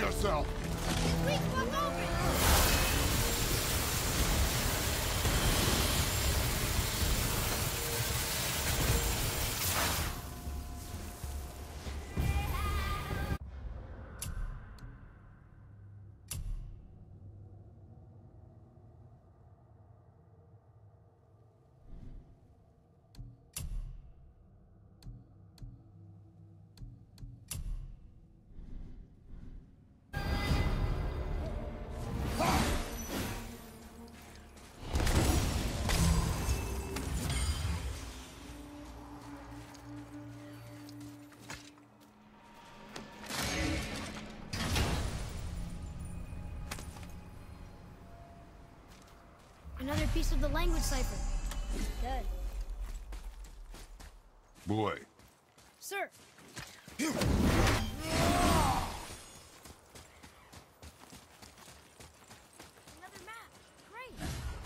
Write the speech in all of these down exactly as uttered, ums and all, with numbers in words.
yourself! Please walk open! Another piece of the language cipher. Good. Boy. Sir. Another map. Great.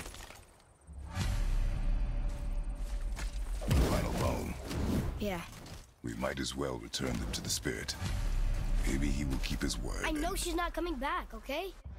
Final bone. Yeah. We might as well return them to the spirit. Maybe he will keep his word. I know she's not coming back, okay?